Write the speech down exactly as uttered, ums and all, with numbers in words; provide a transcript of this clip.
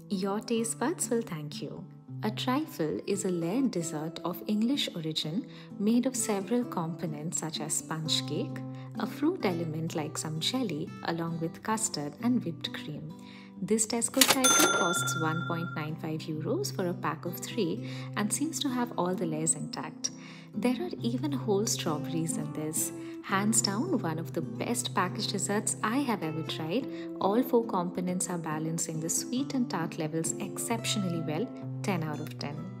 Your taste buds will thank you. A trifle is a layered dessert of English origin made of several components such as sponge cake, a fruit element like some jelly, along with custard and whipped cream. This Tesco trifle costs one point nine five euros for a pack of three and seems to have all the layers intact. There are even whole strawberries in this. Hands down, one of the best packaged desserts I have ever tried. All four components are balancing the sweet and tart levels exceptionally well, ten out of ten.